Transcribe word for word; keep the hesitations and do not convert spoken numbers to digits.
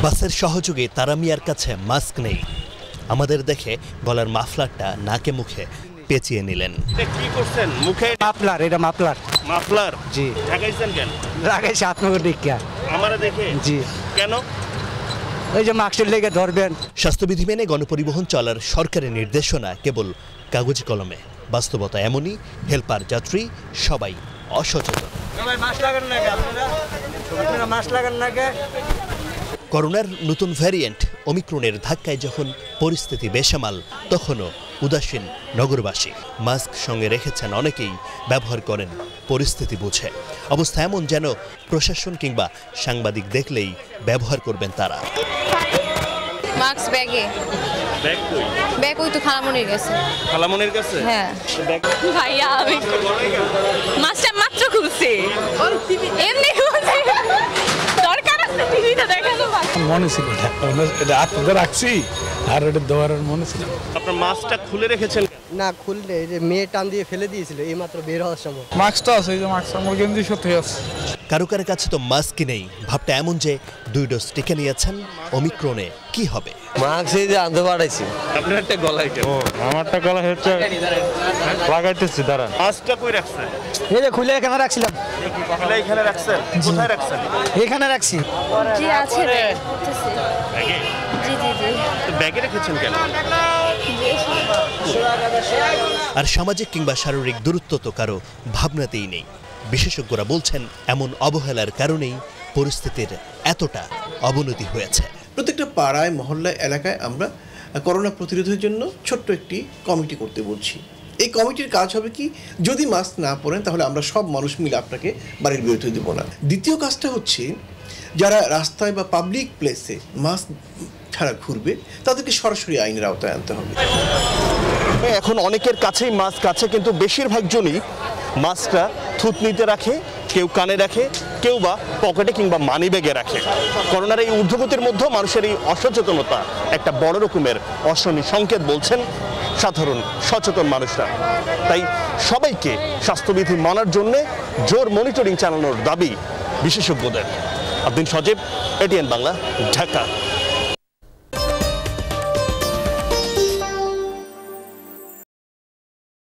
বাসের সহযোগী তারা মিয়ার কাছে মাস্ক নেই। আমাদের দেখে গলার মাফলারটা নাকে মুখে পেঁচিয়ে নিলেন। কি করছেন মুখে? মাফলার, এটা মাফলার। মাফলার? জি। লাগাইছেন কেন? লাগাইছি আপনাকে দেখে। আমারে দেখে? জি। কেন? ওই যে মাস্কের লেগে ধরবেন। স্বাস্থ্যবিধি মেনে গণপরিবহন চলার সরকারি নির্দেশনা কেবল কাগজ কলমে, বাস্তবতা এমনই। হেলপার, যাত্রী সবাই অসচেতন। করোনার নতুন ভ্যারিয়েন্ট ওমিক্রনের ধাক্কায় যখন পরিস্থিতি বেসামাল, তখনও উদাসীন নগরবাসী। মাস্ক সঙ্গে রেখেছেন অনেকেই, ব্যবহার করেন পরিস্থিতি বুঝে। অবস্থা এমন যেন প্রশাসন কিংবা সাংবাদিক দেখলেই ব্যবহার করবেন তারা। মাস্ক ব্যাগে। ব্যাগ কই? ব্যাগ ওই তো খালামনির কাছে। খালামনির কাছে? হ্যাঁ। ভাইয়া আমি মাস্কটা মাত্র খুলছি। এমনি খুলছি। দরকার আছে টিভিটা দেখানো। মনে ছিল এটা আপনাদের রাখছি আর এটা দেওয়ার মনে ছিল। আপনার মাস্কটা খুলে রেখেছেন? না খুললে এই যে মেয়ে টান দিয়ে ফেলে দিয়েছিল এই মাত্র বের হওয়ার সময়। মাস্কটা আছে, এই যে মাস্ক আমার গেঞ্জি সাথে আছে। কারো কারো কাছে তো মাস্কই নেই। ভাবটা এমন যে দুই ডোজ টিকে নিয়েছেন, ওমিক্রনে কি হবে। মাস্ক এই যে আনতে পাঠাইছি। আপনার একটা গলায় কেন? আমারটা গলা হচ্ছে লাগাইতেছি, দাঁড়ান। মাস্কটা কই রাখছেন? এই যে খুলে এখানে রাখছিলাম। খুলে এখানে রাখছেন? কোথায় রাখছেন? এখানে রাখছি। জি আছে ব্যাগে। ব্যাগে? জি জি জি। তো ব্যাগে রেখেছেন কেন? আর সামাজিক কিংবা শারীরিক দূরত্ব তো কারো ভাবনাতেই নেই। বিশেষজ্ঞরা বলছেন এমন অবহেলার কারণেই পরিস্থিতির এতটা অবনতি হয়েছে। প্রত্যেকটা পাড়ায়, মহল্লায়, এলাকায় আমরা করোনা প্রতিরোধের জন্য ছোট্ট একটি কমিটি করতে বলছি। এই কমিটির কাজ হবে কি, যদি মাস্ক না পরেন তাহলে আমরা সব মানুষ মিলে আপনাকে বাড়ির বেরোতে দেবো না। দ্বিতীয় কাজটা হচ্ছে, যারা রাস্তায় বা পাবলিক প্লেসে মাস্ক ছাড়া ঘুরবে তাদেরকে সরাসরি আইনের আওতায় আনতে হবে। এখন অনেকের কাছেই মাস্ক আছে, কিন্তু বেশিরভাগ জনই মাস্কটা থুতনিতে রাখে, কেউ কানে রাখে, কেউ বা পকেটে কিংবা মানি ব্যাগে রাখে। করোনার এই ঊর্ধ্বগতির মধ্যে মানুষের এই অসচেতনতা একটা বড় রকমের অশনি সংকেত বলছেন সাধারণ সচেতন মানুষরা। তাই সবাইকে স্বাস্থ্যবিধি মানার জন্যে জোর মনিটরিং চালানোর দাবি বিশেষজ্ঞদের। আব্দিন সজীব, এটিএন বাংলা, ঢাকা।